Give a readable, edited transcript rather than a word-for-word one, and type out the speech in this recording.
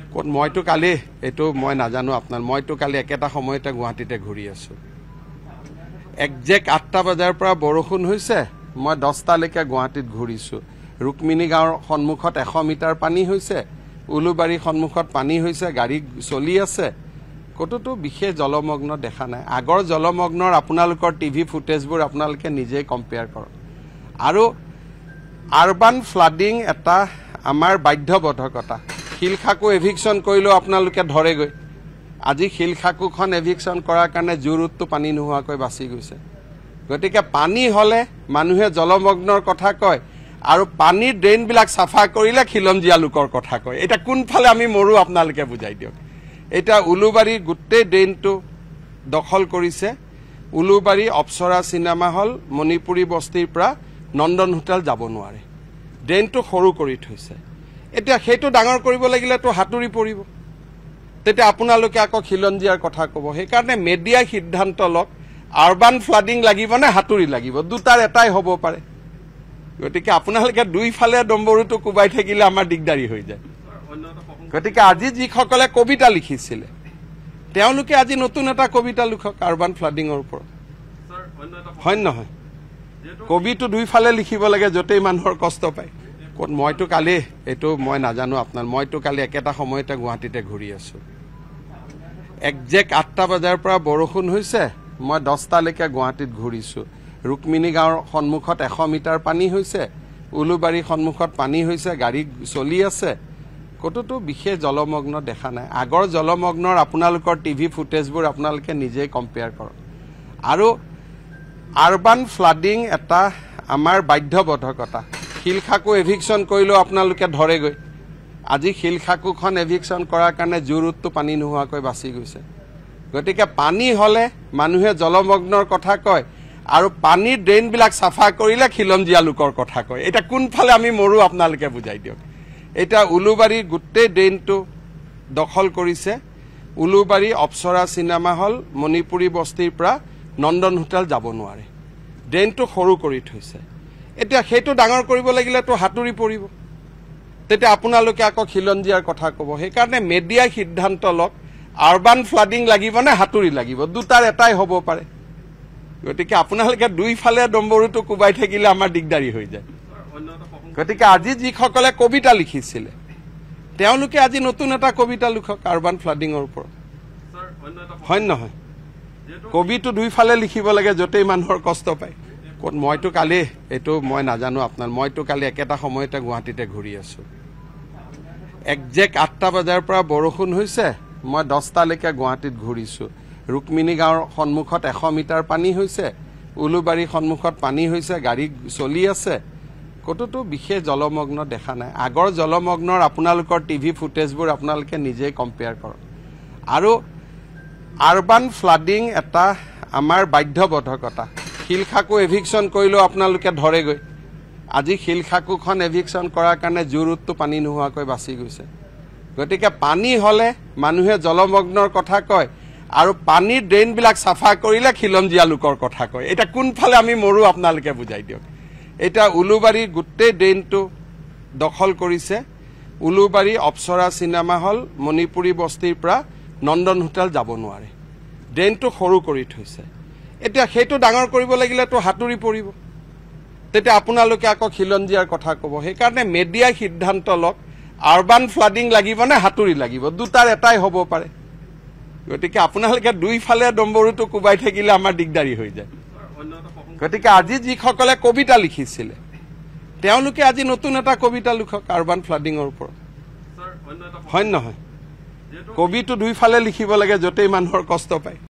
কোন মইতো কালি এটো মই নাজানো আপনার মইতো কালি একেটা সময়তে গুৱাহাটীতে ঘূৰি আছো একজেক্ট 8টা বজাৰ পৰা বৰষুণ হৈছে মই 10টা লৈকে গুৱাহাটীত ঘূৰিছো ৰুকমিনী গাঁৱৰ সন্মুখত 100 মিটাৰ পানী হৈছে উলুবাৰী সন্মুখত পানী হৈছে গাড়ী চলি আছে কতটো বিশেষ জলমগ্ন দেখা নাই আগৰ জলমগ্নৰ আপোনালোকৰ টিভি ফুটেজবোৰ আপোনালোকে নিজে কম্পেয়াৰ কৰক আৰু আৰবান ফ্লাডিং এটা আমাৰ বাধ্যবাধকতা শিলখাকু এভিকশন কৰিলো আপোনালোকে ধৰে গৈ আজি শিলখাকুখন এভিকশন কৰাৰ কাৰণে জুৰুতটো পানী নোহোৱাকৈ বাছি গৈছে গতিকে পানী হলে মানুহে জলমগ্নৰ কথা কয় আৰু পানীৰ ড্ৰেইন বিলাক সাফা কৰিলে খিলঞ্জিয়া লোকৰ কথা কয় এটা কোনফালে আমি মৰু আপোনালোকে বুজাই দিয়ক এটা উলুবাৰী গুটেই ড্ৰেইনটো দখল কৰিছে উলুবাৰী অপসৰা সিনেমা হল মণিপুৰী বস্তিৰ পৰা নন্দন হোটেল যাব নোৱাৰে ড্ৰেইনটো সৰু কৰি থৈছে এটা হেতু ডাঙৰ কৰিব লাগিলে তো হাতুৰি পৰিব তেতে আপোনালোকে আকৌ খিলঞ্জিয়াৰ কথা কব সেই কাৰণে মিডিয়া সিদ্ধান্ত লক আৰবান ফ্লাডিং লাগিব না হাতুৰি লাগিব দুটাৰ এটাই হ'ব পাৰে গতিকে আপোনালোকে দুইফালে ডম্বৰুটো কুবাই থাকিলে আমাৰ দিগদাৰি হৈ যায় গতিকে আজি যিসকলে কবিতা লিখিছিলে তেওঁলোকে আজি নতুন এটা কবিতা লিখক আৰবান ফ্লাডিংৰ ওপৰত হয় নহয় কবিটো দুইফালে লিখিব লাগে যতেই মানুহৰ কষ্ট পায় কোন মইতো কালি এটো মই নাজানো আপনার মইতো কালি একেটা সময়তে গুৱাহাটীতে ঘূৰি আছো একজেক্ট 8টা বজাৰ পৰা বৰষুণ হৈছে মই 10টা লৈকে গুৱাহাটীত ঘূৰিছো ৰুকমিনী গাঁৱৰ সন্মুখত 100 মিটাৰ পানী হৈছে উলুবাৰী সন্মুখত পানী হৈছে গাড়ী চলি আছে কতটো বিশেষ জলমগ্ন দেখা নাই আগৰ জলমগ্নৰ আপোনালোকৰ টিভি ফুটেজবোৰ আপোনালোকে নিজে কম্পেয়াৰ কৰক আৰু আৰবান ফ্লাডিং এটা আমাৰ বাধ্যবাধকতা শিলখাকু এভিকশন কৰিলো আপোনালোকে ধৰে গৈ আজি শিলখাকুখন এভিকশন কৰাৰ কাৰণে জুৰুতটো পানী নোহোৱাকৈ বাছি গৈছে গতিকে পানী হলে মানুহে জলমগ্নৰ কথা কয় আৰু পানীৰ ড্ৰেইন বিলাক সাফা কৰিলে খিলঞ্জিয়া লোকৰ কথা কয় এটা কোনফালে আমি মৰু আপোনালোকে বুজাই দিয়ক এটা উলুবাৰী গুটেই ড্ৰেইনটো দখল কৰিছে উলুবাৰী অপসৰা সিনেমা হল মণিপুৰী বস্তিৰ পৰা নন্দন হোটেল যাব নোৱাৰে ড্ৰেইনটো সৰু কৰি থৈছে এটা হেতু ডাঙৰ কৰিব লাগিলে তো হাতুৰি পৰিব তেতে আপোনালোকে আকৌ খিলঞ্জিয়াৰ কথা কব সেই কাৰণে মিডিয়া সিদ্ধান্ত লক আৰবান ফ্লাডিং লাগিব না হাতুৰি লাগিব দুটাৰ এটাই হ'ব পাৰে গতিকে আপোনালোকে দুইফালে ডম্বৰুটো কুবাই থাকিলে আমাৰ দিগদাৰি হৈ যায় গতিকে আজি যিসকলে কবিতা লিখিছিলে তেওঁলোকে আজি নতুন এটা কবিতা লিখক আৰবান ফ্লাডিংৰ ওপৰত হয় নহয় কবিটো দুইফালে লিখিব লাগে যতেই মানুহৰ কষ্ট পায় কোন মইতো কালি এটো মই নাজানো আপনার মইতো কালি একেটা সময়তে গুৱাহাটীতে ঘূৰি আছো একজেক্ট 8টা বজাৰ পৰা বৰষুণ হৈছে মই 10টা লৈকে গুৱাহাটীত ঘূৰিছো ৰুকমিনী গাঁৱৰ সন্মুখত 100 মিটাৰ পানী হৈছে উলুবাৰী সন্মুখত পানী হৈছে গাড়ী চলি আছে কতটো বিশেষ জলমগ্ন দেখা নাই আগৰ জলমগ্নৰ আপোনালোকৰ টিভি ফুটেজবোৰ আপোনালোকে নিজে কম্পেয়াৰ কৰক আৰু আৰবান ফ্লাডিং এটা আমাৰ বাধ্যবাধকতা শিলখাকু এভিকশন কৰিলো আপোনালোকে ধৰে গৈ আজি শিলখাকুখন এভিকশন কৰাৰ কাৰণে জুৰুতটো পানী নোহোৱাকৈ বাছি গৈছে গতিকে পানী হলে মানুহে জলমগ্নৰ কথা কয় আৰু পানীৰ ড্ৰেইন বিলাক সাফা কৰিলে খিলঞ্জিয়া লোকৰ কথা কয় এটা কোনফালে আমি মৰু আপোনালোকে বুজাই দিয়ক এটা উলুবাৰী গুটেই ড্ৰেইনটো দখল কৰিছে উলুবাৰী অপসৰা সিনেমা হল মণিপুৰী বস্তিৰ পৰা নন্দন হোটেল যাব নোৱাৰে ড্ৰেইনটো সৰু কৰি থৈছে এটা হেতু ডাঙৰ কৰিব লাগিলে তো হাতুৰি পৰিব তেতে আপোনালোকে আকৌ খিলঞ্জিয়াৰ কথা কব সেই কাৰণে মিডিয়া সিদ্ধান্ত লক আৰবান ফ্লাডিং লাগিব না হাতুৰি লাগিব দুটাৰ এটাই হ'ব পাৰে গতিকে আপোনালোকে দুইফালে ডম্বৰুটো কুবাই থাকিলে আমাৰ দিগদাৰি হৈ যায় গতিকে আজি যিসকলে কবিতা লিখিছিলে তেওঁলোকে আজি নতুন এটা কবিতা লিখক আৰবান ফ্লাডিংৰ ওপৰত হয় নহয় কবিটো দুইফালে লিখিব লাগে যতেই মানুহৰ কষ্ট পায়